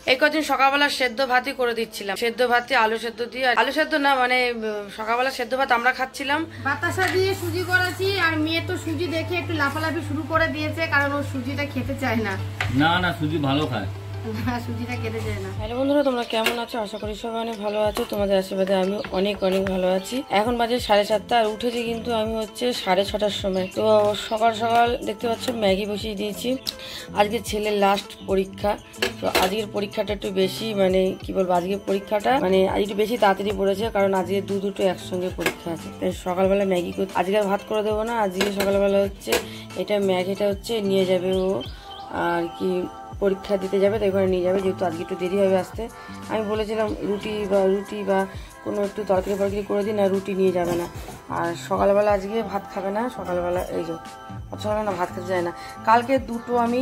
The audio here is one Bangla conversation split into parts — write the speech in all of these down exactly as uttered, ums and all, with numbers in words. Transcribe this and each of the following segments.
এই কদিন সকালবেলা সেদ্ধ ভাতই করে দিচ্ছিলাম, সেদ্ধ ভাতে আলু সেদ্ধ দিয়ে, আলু সেদ্ধ না মানে সকালবেলা সেদ্ধ ভাত আমরা খাচ্ছিলাম। বাতাসা দিয়ে সুজি করেছি, আর মেয়ে তো সুজি দেখে একটু লাফালাফি শুরু করে দিয়েছে, কারণ ও সুজিটা খেতে চায় না। না না সুজি ভালো খায়, সুজিটা খেতে চায় না। হ্যালো বন্ধুরা, তোমরা কেমন আছো? আশা করি সবাই অনেক ভালো আছো। তোমাদের আশীর্বাদে আমি অনেক অনেক ভালো আছি। এখন বাজে সাড়ে সাতটা, আর উঠেছি কিন্তু আমি হচ্ছে সাড়ে ছটার সময়। তো সকাল সকাল দেখতে পাচ্ছ ম্যাগি বসিয়ে দিয়েছি। আজকে ছেলের লাস্ট পরীক্ষা, তো আজকের পরীক্ষাটা একটু বেশি, মানে কি বলবো, আজকের পরীক্ষাটা মানে আজ একটু বেশি তাড়াতাড়ি পড়েছে, কারণ আজকে দু দুটো একসঙ্গে পরীক্ষা আছে। তাই সকালবেলা ম্যাগি করতে, আজকে আর ভাত করে দেবো না। আজকে সকালবেলা হচ্ছে এটা ম্যাগিটা হচ্ছে নিয়ে যাবে ও, আর কি পরীক্ষা দিতে যাবে, তাই ওখানে নিয়ে যাবে, যেহেতু আজকে একটু দেরি হবে আসতে। আমি বলেছিলাম রুটি বা রুটি বা কোনো একটু তরকারি ফরকারি করে দিই, না রুটি নিয়ে যাবে না। আর সকালবেলা আজকে ভাত খাবে না, সকালবেলা এই যে সকালবেলা না ভাত খেতে যায় না। কালকে দুটো আমি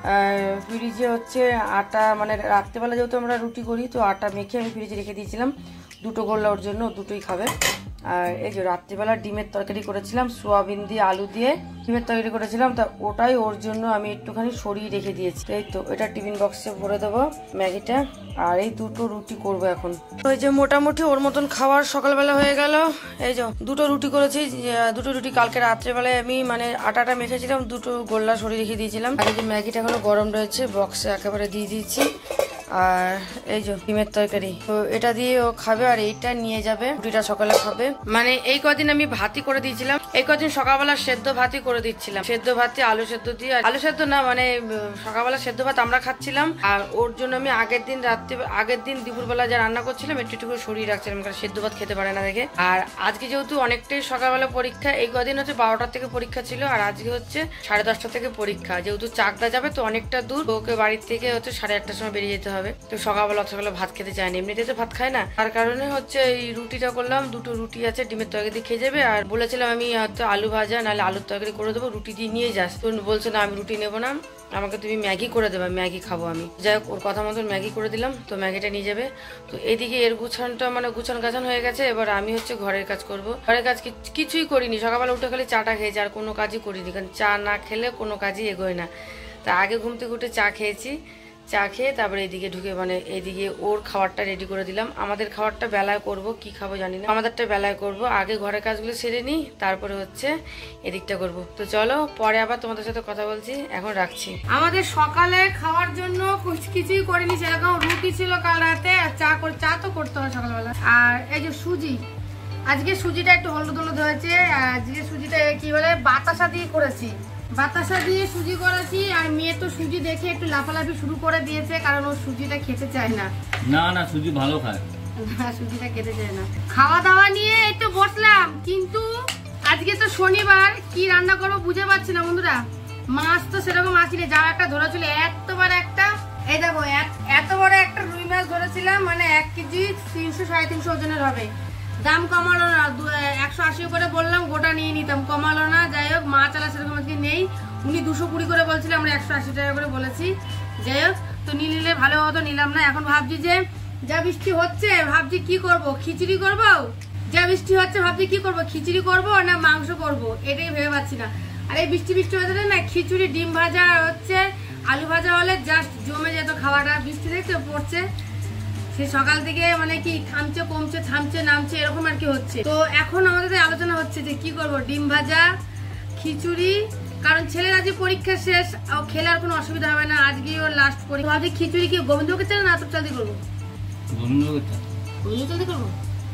ফ্রিজে হচ্ছে আটা, মানে রাত্রেবেলা যেহেতু আমরা রুটি করি, তো আটা মেখে আমি ফ্রিজে রেখে দিয়েছিলাম, দুটো করলে ওর জন্য, দুটোই খাবে। আর এই যে রাত্রিবেলা ডিমের তরকারি করেছিলাম, সোয়াবিন দিয়ে আলু দিয়ে ডিমের তরকারি করেছিলাম, তা ওটাই ওর জন্য আমি একটুখানি সরিয়ে রেখে দিয়েছি। এই তো এটা টিফিন বক্সে ভরে দেবো ম্যাগিটা, আর এই দুটো রুটি করবো এখন। ওই যে মোটামুটি ওর মতন খাওয়ার সকালবেলা হয়ে গেল। এই যে দুটো রুটি করেছি, দুটো রুটি কালকে রাত্রেবেলায় আমি মানে আটাটা মেখেছিলাম, দুটো গোল্লা সরিয়ে রেখে দিয়েছিলাম। আর এই যে ম্যাগিটা এখনো গরম রয়েছে, বক্সে একেবারে দিয়ে দিয়েছি। আর এই যে ডিমের তরকারি, তো এটা দিয়ে ও খাবে, আর এইটা নিয়ে যাবে, রুটিটা সকালে খাবে। মানে এই কদিন আমি ভাতই করে দিয়েছিলাম, এই কদিন সকালবেলা সেদ্ধ ভাতই করে দিচ্ছিলাম, সেদ্ধ ভাতে আলু সেদ্ধ দিয়ে, আলু সেদ্ধ না মানে সকালবেলা সেদ্ধ ভাত আমরা খাচ্ছিলাম। আর ওর জন্য আমি আগের দিন রাত্রি, আগের দিন দুপুরবেলা যা রান্না করছিলাম একটু একটু করে সরিয়ে রাখছিলাম, কারণ সেদ্ধ ভাত খেতে পারে না দেখে। আর আজকে যেহেতু অনেকটাই সকালবেলা পরীক্ষা, এই কদিন হচ্ছে বারোটার থেকে পরীক্ষা ছিল, আর আজকে হচ্ছে সাড়ে দশটা থেকে পরীক্ষা। যেহেতু চাকদা যাবে তো অনেকটা দূর, ওকে বাড়ির থেকে হচ্ছে সাড়ে আটটার সময় বেরিয়ে যেতে হবে। তো সকালবেলা সকালে ভাত খেতে চায়নি, এমনিতে তো ভাত খায় না, তার কারণে হচ্ছে এই রুটিটা করলাম। দুটো রুটি আছে, ডিমের তরকারি দিয়ে খেয়ে যাবে। আর বলেছিলাম আমি হয়তো আলু ভাজা নাহলে আলুর তরকারি করে দেবো, রুটি দিয়ে নিয়ে যাস। তো বলছে না আমি রুটি নেবো না, আমাকে তুমি ম্যাগি করে দেবে, ম্যাগি খাবো আমি। যাই হোক ওর কথা মতন ম্যাগি করে দিলাম, তো ম্যাগিটা নিয়ে যাবে। তো এদিকে এর গুছানটা মানে গুছান গাছান হয়ে গেছে, এবার আমি হচ্ছে ঘরের কাজ করব। ঘরের কাজ কিছুই করিনি, সকালবেলা উঠে খালি চাটা খেয়েছি, আর কোনো কাজই করিনি, কারণ চা না খেলে কোনো কাজই এগোয় না। তা আগে ঘুম থেকে উঠে চা খেয়েছি, চা খেয়ে তারপরে এদিকে ঢুকে মানে এদিকে ওর খাবারটা রেডি করে দিলাম। আমাদের খাবারটা বেলায় করব, কি খাবো জানি না, আমাদেরটা বেলায় করব। আগে ঘরের কাজগুলো সেরে নিই, তারপরে হচ্ছে এদিকটা করব। তো চলো পরে আবার তোমাদের সাথে কথা বলছি, এখন রাখছি। আমাদের সকালে খাওয়ার জন্য কিছুই করিনি, সেরকম রুটি ছিল কাল রাতে, আর চা করে, চা তো করতে হয় সকালবেলা। আর এই যে সুজি, আজকে সুজিটা একটু হলুদ হলুদ হয়েছে, আজকে সুজিটা কি বলে বাতাসা দিয়ে করেছি, বাতাসা দিয়ে সুজি করেছি। আর মেয়ে তো সুজি দেখে একটু লাফালাফি শুরু করে দিয়েছে, কারণ ও সুজিটা খেতে চায় না। না না সুজি ভালো খায়, না সুজিটা খেতে চায় না। খাওয়া দাওয়া নিয়ে একটু বসলাম, কিন্তু আজকে তো শনিবার, কি রান্না করবো বুঝে পাচ্ছি না বন্ধুরা। মাছ তো সেরকম আসিনি, যা একটা ধরেছিল এত বড় একটা, এই দেখো এত বড় একটা রুই মাছ ধরেছিলাম, মানে এক কেজি তিনশো সাড়ে তিনশো ওজনের হবে। দাম কমালো না, একশো আশি করে বললাম, গোটা নিয়ে নিতাম, কমালো না। যাই হোক মাছ আলা সেরকম আজকে নেই, উনি দুশো কুড়ি করে বলছিলেন, আমরা একশো আশি টাকা করে বলেছি। যাই হোক তো নিয়ে নিলে ভালো হতো, নিলাম না। এখন ভাবছি যে যা বৃষ্টি হচ্ছে, ভাবছি কি করব, খিচুড়ি করব। যা বৃষ্টি হচ্ছে ভাবছি কি করব, খিচুড়ি করব না মাংস করব, এটাই ভেবে পাচ্ছি না। আর এই বৃষ্টি বৃষ্টি হচ্ছে না, খিচুড়ি ডিম ভাজা হচ্ছে আলু ভাজা হলে জাস্ট জমে যেত খাওয়াটা। বৃষ্টি দেখতে পড়ছে, সে সকাল থেকে মানে কি থামছে কমছে থামছে নামছে এরকম আর কি হচ্ছে। তো এখন আমাদের আলোচনা হচ্ছে যে কি করব, ডিম ভাজা, খিচুড়ি, কারণ ছেলের আজকে পরীক্ষা শেষ, খেলে আর কোনো অসুবিধা হবে না, আজকে ওর লাস্ট পরীক্ষা। আজকে খিচুড়ি কি গোবিন্দভোগের চাল না আতপ চাল দিয়ে করবো? গোবিন্দভোগের চাল, গোবিন্দভোগের চাল দিয়ে করবো।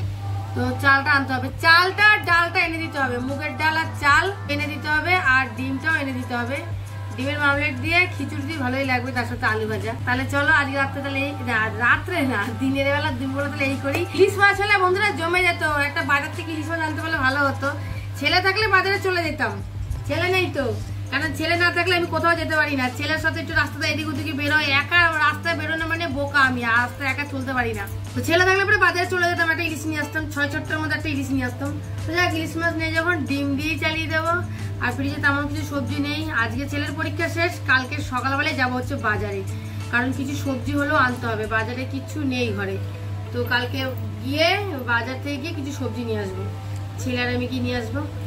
তো চালটা আনতে হবে, চালটা আর ডালটা এনে দিতে হবে, মুগের ডাল আর চাল এনে দিতে হবে, আর ডিমটাও এনে দিতে হবে। ডিমের মামলেট দিয়ে খিচুড়ি দিয়ে ভালোই লাগবে, তার সাথে আলু ভাজা। তাহলে চলো আজকে রাত্রে, তাহলে রাত্রে না দিনের বেলা দুপুরবেলা তাহলে এই করি। ইলিশ মাছ হলে বন্ধুরা জমে যেত, একটা বাজার থেকে ইলিশ মাছ আনতে পারলে ভালো হতো। ছেলে থাকলে বাজারে চলে যেতাম, ছেলে নেই তো, কারণ ছেলে না থাকলে আমি কোথাও যেতে পারি না। ছেলের সাথে একটু রাস্তাতে এদিক ওদিকে বেরোয়, একা রাস্তায় বেরোনো মানে বোকা আমি, রাস্তায় একা চলতে পারি না। তো ছেলে থাকলে পরে বাজারে চলে যেতাম, একটা ইলিশ নিয়ে আসতাম, ছয় ছটার মধ্যে একটা ইলিশ নিয়ে আসতাম। তো যাক ইলিশ মাছ নিয়ে যখন ডিম দিয়ে চালিয়ে দেবো, আর ফ্রিজে তেমন কিছু সবজি নেই। আজকে ছেলের পরীক্ষা শেষ, কালকে সকালবেলায় যাবো হচ্ছে বাজারে, কারণ কিছু সবজি হলেও আনতে হবে, বাজারে কিছু নেই ঘরে। তো কালকে গিয়ে বাজার থেকে গিয়ে কিছু সবজি নিয়ে আসবো, ছেলে আর আমি কি নিয়ে আসবো।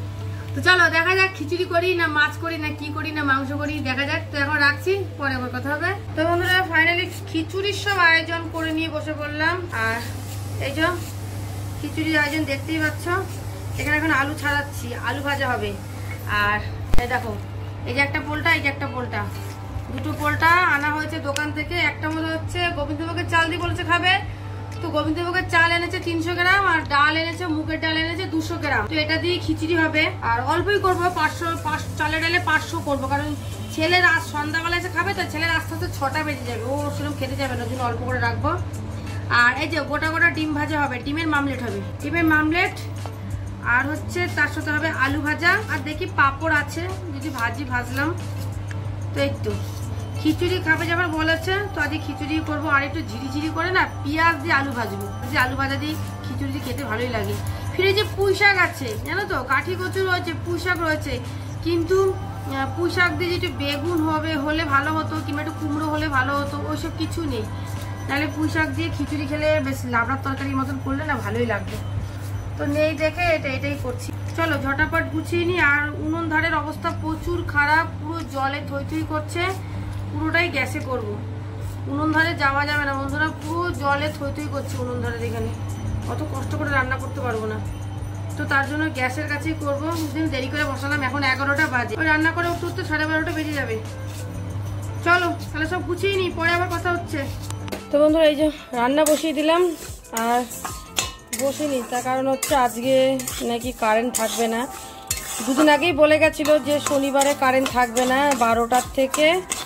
তো চলো দেখা যাক খিচুড়ি করি না মাছ করি না কি করি না মাংস করি দেখা যাক। তো এখন রাখছি, পরে আবার কথা হবে। তো বন্ধুরা ফাইনালি খিচুড়ির সব আয়োজন করে নিয়ে বসে পড়লাম। আর এই যে খিচুড়ির আয়োজন দেখতেই পাচ্ছ, এখানে এখন আলু ছাড়াচ্ছি, আলু ভাজা হবে। আর এই দেখো এই যে একটা পোলটা, এই যে একটা পোলটা, দুটো পোলটা আনা হয়েছে দোকান থেকে। একটা মতো হচ্ছে গোবিন্দভোগের চাল দিয়ে বলেছে খাবে, তো গোবিন্দভোগের চাল এনেছে তিনশো গ্রাম আর ডাল এনেছে, মুগের ডাল এনেছে দুশো গ্রাম। তো এটা দিয়ে খিচুড়ি হবে। আর অল্পই করবো, পাঁচশো পাঁচ চালের ডালে পাঁচশো করবো, কারণ ছেলের আজ সন্ধ্যাবেলা এসে খাবে, তো ছেলের আস্তে আস্তে ছটা বেজে যাবে, ও সেরকম খেতে যাবে না, জন্য অল্প করে রাখবো। আর এই যে গোটা গোটা ডিম ভাজা হবে, ডিমের মামলেট হবে, ডিমের মামলেট। আর হচ্ছে তার সাথে হবে আলু ভাজা। আর দেখি পাঁপড় আছে, যদি ভাজি ভাজলাম। তো এই তো খিচুড়ি খাবে যখন বলেছে, তো আজকে খিচুড়ি করবো। আর একটু ঝিরিঝিরি করে না পেঁয়াজ দিয়ে আলু ভাজবো, যে আলু ভাজা দিয়ে খিচুড়ি দিয়ে খেতে ভালোই লাগে। ফিরে যে পুঁই শাক আছে জানো তো, কাঠি কচু রয়েছে, পুঁই শাক রয়েছে, কিন্তু পুঁই শাক দিয়ে যেটা বেগুন হবে হলে ভালো হতো, কিংবা একটু কুমড়ো হলে ভালো হতো, ওইসব কিছু নেই। তাহলে পুঁই শাক দিয়ে খিচুড়ি খেলে বেশ লাবড়ার তরকারির মতন করলে না ভালোই লাগবে। তো নেই দেখে এটা এটাই করছি। চলো ঝটাপট গুছিয়ে নি। আর উনুন ধারের অবস্থা প্রচুর খারাপ, পুরো জলে থই থই করছে, পুরোটাই গ্যাসে করব। উনুন ধারে যাওয়া যাবে না বন্ধুরা, পুরো জলে থই থই করছে উনুন ধারের এখানে, অত কষ্ট করে রান্না করতে পারবো না। তো তার জন্য গ্যাসের কাছেই করবো। দেরি করে বসালাম, এখন এগারোটা বাজে, ওই রান্না করে উঠতে উঠতে সাড়ে বারোটা বেজে যাবে। চলো তাহলে সব গুছিয়ে নি, পরে আবার কথা হচ্ছে। তো বন্ধুরা এই যে রান্না বসিয়ে দিলাম। আর বসিনি তার কারণ হচ্ছে আজকে নাকি কারেন্ট থাকবে না। দুদিন আগেই বলে গেছিলো যে শনিবারে কারেন্ট থাকবে না, বারোটার থেকে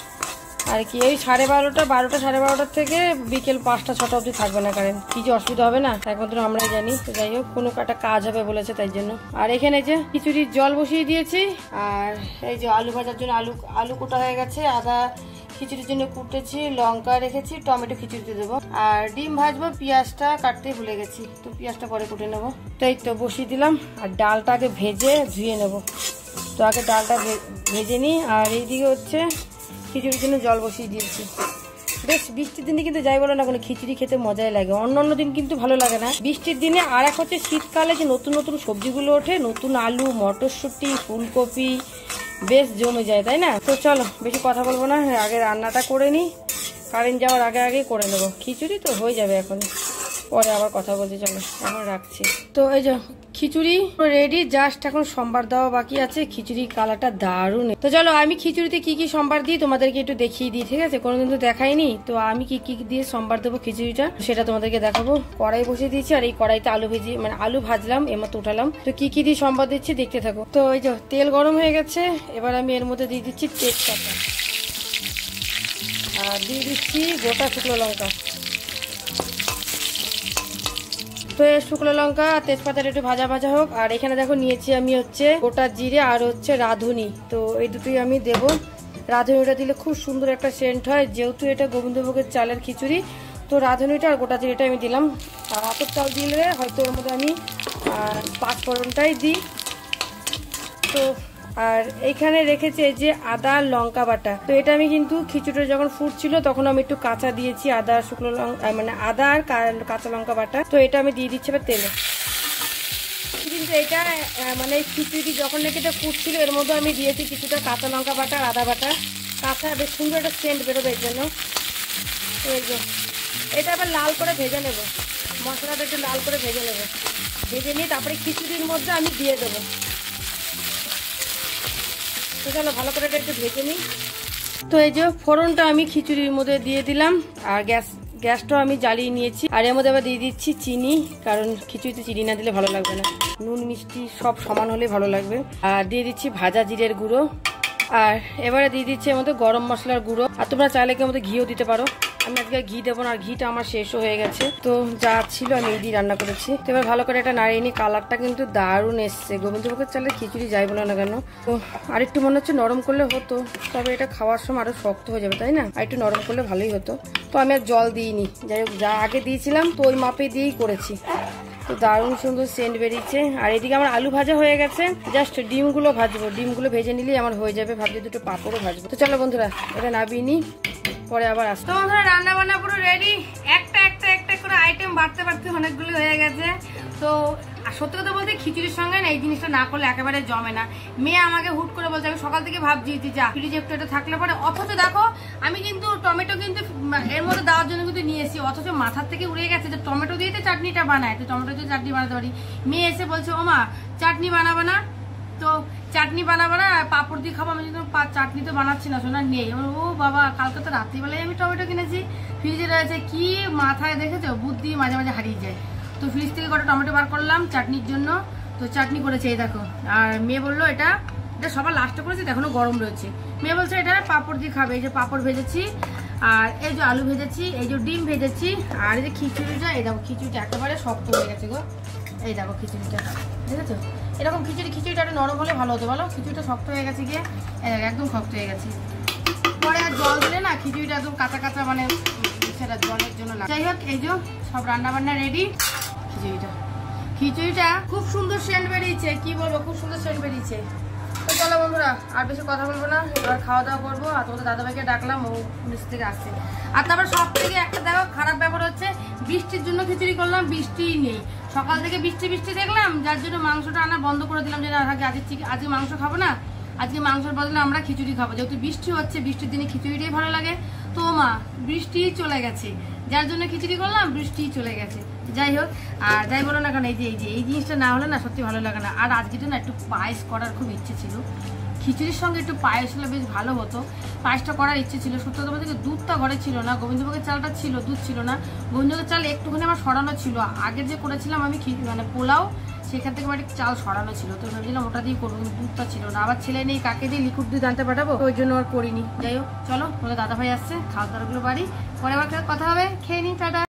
আর কি এই সাড়ে বারোটা বারোটা সাড়ে বারোটার থেকে বিকেল পাঁচটা ছটা অবধি থাকবে না কারেন্ট। কি যে অসুবিধা হবে না একমাত্র আমরাই জানি। তো যাই হোক কোনো একটা কাজ হবে বলেছে তাই জন্য। আর এখানে যে খিচুড়ির জল বসিয়ে দিয়েছি। আর এই যে আলু ভাজার জন্য আলু আলু কোটা হয়ে গেছে, আদা খিচুড়ির জন্য কুটেছি, লঙ্কা রেখেছি, টমেটো খিচুড়িতে দেবো। আর ডিম ভাজবো, পেঁয়াজটা কাটতে ভুলে গেছি, তো পেঁয়াজটা পরে কুটে নেবো। তো এই তো বসিয়ে দিলাম। আর ডালটাকে ভেজে ধুয়ে নেবো, তো আগে ডালটা ভেজে নিই। আর এইদিকে হচ্ছে খিচুড়ির জন্য জল বসিয়ে দিয়েছি। বেশ বৃষ্টির দিনে কিন্তু যাই বলো না কোনো খিচুড়ি খেতে মজাই লাগে, অন্য অন্য দিন কিন্তু ভালো লাগে না বৃষ্টির দিনে। আর এক হচ্ছে শীতকালে যে নতুন নতুন সবজিগুলো ওঠে, নতুন আলু, মটরশুঁটি, ফুলকপি, বেশ জমে যায় তাই না। তো চলো বেশি কথা বলবো না, আগে রান্নাটা করে নিই, কারেন্ট যাওয়ার আগে আগে করে নেবো। খিচুড়ি তো হয়ে যাবে এখন, পরে আবার কথা বলছি। চলো এখন রাখছি। তো এই যে খিচুড়ি রেডি, জাস্ট এখন সম্বার দেওয়া বাকি আছে। খিচুড়ি কালারটা দারুণ। তো চলো আমি খিচুড়িতে কি কি সম্বার দিই তোমাদেরকে একটু দেখিয়ে দিই, ঠিক আছে? কোনোদিন তো দেখাইনি, তো আমি কি কি দিয়ে সম্বার দেবো খিচুড়িটা সেটা তোমাদেরকে দেখাবো। কড়াই বসিয়ে দিয়েছি, আর এই কড়াইতে আলু ভেজি মানে আলু ভাজলাম, এর মতো উঠালাম। তো কি কি দিয়ে সম্বার দিচ্ছি দেখতে থাকো। তো এই যে তেল গরম হয়ে গেছে, এবার আমি এর মধ্যে দিয়ে দিচ্ছি তেজপাতা, আর দিয়ে দিচ্ছি গোটা শুকনো লঙ্কা। তো এই শুকনো লঙ্কা আর তেজপাতাটা একটু ভাজা ভাজা হোক। আর এখানে দেখো নিয়েছি আমি হচ্ছে গোটা জিরে আর হচ্ছে রাঁধুনি, তো এই দুটোই আমি দেবো। রাঁধুনিটা দিলে খুব সুন্দর একটা সেন্ট হয়, যেহেতু এটা গোবিন্দভোগের চালের খিচুড়ি, তো রাঁধুনিটা আর গোটা জিরেটা আমি দিলাম। আর আতপ চাল দিলে হয়তো ওর মধ্যে আমি পাঁচ ফোড়নটাই দিই। তো আর এইখানে রেখেছি এই যে আদা লঙ্কা বাটা, তো এটা আমি কিন্তু খিচুড়িটা যখন ফুটছিল তখন আমি একটু কাঁচা দিয়েছি, আদা শুকনো লঙ্কা মানে আদা আর কাঁচা লঙ্কা বাটা। তো এটা আমি দিয়ে দিচ্ছি এবার তেলে। কিন্তু এটা মানে খিচুড়ি যখন নাকি এটা ফুটছিল এর মধ্যে আমি দিয়েছি কিছুটা কাঁচা লঙ্কা বাটা আর আদা বাটা, কাঁচা বেশ সুন্দর একটা সেন্ট বেরোবে এর জন্য। তো এই যে এটা আবার লাল করে ভেজে নেব, মশলাটা একটু লাল করে ভেজে নেব, ভেজে নিয়ে তারপরে খিচুড়ির মধ্যে আমি দিয়ে দেবো। তো চলো ভালো করে এটা একটু ভেজে নিই। তো এই যে ফোড়নটা আমি খিচুড়ির মধ্যে দিয়ে দিলাম, আর গ্যাস গ্যাসটাও আমি জ্বালিয়ে নিয়েছি। আর এর মধ্যে আবার দিয়ে দিচ্ছি চিনি, কারণ খিচুড়িতে চিনি না দিলে ভালো লাগবে না, নুন মিষ্টি সব সমান হলেই ভালো লাগবে। আর দিয়ে দিচ্ছি ভাজা জিরের গুঁড়ো, আর এবারে দিয়ে দিচ্ছি এর মধ্যে গরম মশলার গুঁড়ো। আর তোমরা চাইলে কি এর মধ্যে ঘিও দিতে পারো, আমি আজকে ঘি দেবো না, আর ঘিটা আমার শেষও হয়ে গেছে, তো যা ছিল আমি এই দিয়ে রান্না করেছি। তো এবার ভালো করে এটা নাড়িয়ে নিই। কালারটা কিন্তু দারুণ এসছে, গোবিন্দভোগের চালের খিচুড়ি যাই বলো না কেন। তো আরেকটু মনে হচ্ছে নরম করলে হতো, তবে এটা খাওয়ার সময় আরো শক্ত হয়ে যাবে তাই না, আর একটু নরম করলে ভালোই হতো। তো আমি আর জল দিইনি, যাই হোক যা আগে দিয়েছিলাম তো ওই মাপে দিয়েই করেছি। তো দারুণ সুন্দর সেন্ট বেরিয়েছে। আর এদিকে আমার আলু ভাজা হয়ে গেছে, জাস্ট ডিমগুলো ভাজবো, ডিমগুলো ভেজে নিলেই আমার হয়ে যাবে। ভাবছি দুটো পাঁপড়ও ভাজবো। তো চলো বন্ধুরা এটা নাবিয়ে নিই, পরে আবার আসতো। বন্ধুরা রান্না বান্না পুরো রেডি, একটা একটা একটা করে আইটেম বাড়তে বাড়তে অনেকগুলো হয়ে গেছে। তো সত্যি কথা বলতে খিচুড়ির সঙ্গে না এই জিনিসটা না করলে একেবারে জমে না। মেয়ে আমাকে হুট করে বলছে, আমি সকাল থেকে ভাবছি যে যা ফ্রিজে একটু এটা থাকলে পরে, অথচ দেখো আমি কিন্তু টমেটো কিন্তু এর মধ্যে দেওয়ার জন্য কিন্তু নিয়ে এসেছি, অথচ মাথার থেকে উড়ে গেছে যে টমেটো দিয়ে তো চাটনিটা বানায়, তো টমেটো দিয়ে চাটনি বানাতে পারি। মেয়ে এসে বলছে ও মা চাটনি বানাবে না, তো চাটনি বানাবো না পাপড় দিয়ে খাবো। আমি কিন্তু চাটনি তো বানাচ্ছি না, শোনা নেই। ও বাবা, কালকে তো রাত্রিবেলায় আমি টমেটো কিনেছি, ফ্রিজে রয়েছে। কি মাথায় দেখেছো, বুদ্ধি মাঝে মাঝে হারিয়ে যায়। তো ফ্রিজ থেকে কটা টমেটো বার করলাম চাটনির জন্য, তো চাটনি করেছে এই দেখো। আর মেয়ে বললো এটা এটা সবার লাস্টে করেছে, এখনো গরম রয়েছে। মেয়ে বলছে এটা পাপড় দিয়ে খাবে। এই যে পাপড় ভেজেছি, আর এই যে আলু ভেজেছি, এই যে ডিম ভেজেছি, আর এই যে খিচুড়িটা, এই দেখো খিচুড়িটা একেবারে শক্ত হয়ে গেছে গো। এই দেখো খিচুড়িটা দেখেছো, এরকম খিচুড়ি খিচুড়িটা একটু নরম হলে ভালো হতো বলো, খিচুড়িটা শক্ত হয়ে গেছে গিয়ে একদম শক্ত হয়ে গেছে। পরে আর জল দিলে না খিচুড়িটা একদম কাঁচা কাঁচা, মানে সেটা জলের জন্য লাগে। যাই হোক, এই যে সব রান্না বান্না রেডি। খিচুড়িটা খিচুড়িটা খুব সুন্দর সেন্ট বেরিয়েছে, কি বলবো, খুব সুন্দর সেন্ট বেরিয়েছে। তো চলো বন্ধুরা, আর বেশি কথা বলবো না, এবার খাওয়া দাওয়া করবো। আর তোমাদের দাদাভাইকে ডাকলাম, ও নিচ থেকে আসছে। আর তারপর সব থেকে একটা দেখো খারাপ ব্যাপার হচ্ছে, বৃষ্টির জন্য খিচুড়ি করলাম, বৃষ্টিই নেই। সকাল থেকে বৃষ্টি বৃষ্টি দেখলাম, যার জন্য মাংসটা আনা বন্ধ করে দিলাম, যে আজকে আজকে আজকে মাংস খাবো না, আজকে মাংসের বদলে আমরা খিচুড়ি খাবো। যেহেতু বৃষ্টি হচ্ছে, বৃষ্টির দিনে খিচুড়িটাই ভালো লাগে। তো মা বৃষ্টি চলে গেছে, যার জন্য খিচুড়ি করলাম, বৃষ্টি চলে গেছে। যাই হোক, আর যাই বলো না কেন, এই যে এই যে এই জিনিসটা না হলে না সত্যি ভালো লাগে না। আর আজকে তো না একটু পায়েস করার খুব ইচ্ছে ছিল, খিচুড়ির সঙ্গে একটু পায়েস হলে বেশ ভালো হতো। পায়েসটা করার ইচ্ছে ছিল। সত্যি কথা বলতে দুধটা ঘরে ছিল না, গোবিন্দভোগের চালটা ছিল, দুধ ছিল না। গোবিন্দভোগের চাল একটুখানি আমার সরানো ছিল, আগে যে করেছিলাম আমি মানে পোলাও, সেখান থেকে আমার একটু চাল সরানো ছিল, তো ভেবেছিলাম ওটা দিয়ে করবো, কিন্তু দুধটা ছিল না। আবার ছেলে নেই, কাকে দিয়ে লিকুইড দুধ আনতে পাঠাবো, ওই জন্য আর করিনি। যাই হোক চলো, বলে দাদা ভাই আসছে, খাওয়া দাওয়াগুলো বাড়ি, পরে আবার কথা হবে, খেয়ে নিই, টাটা।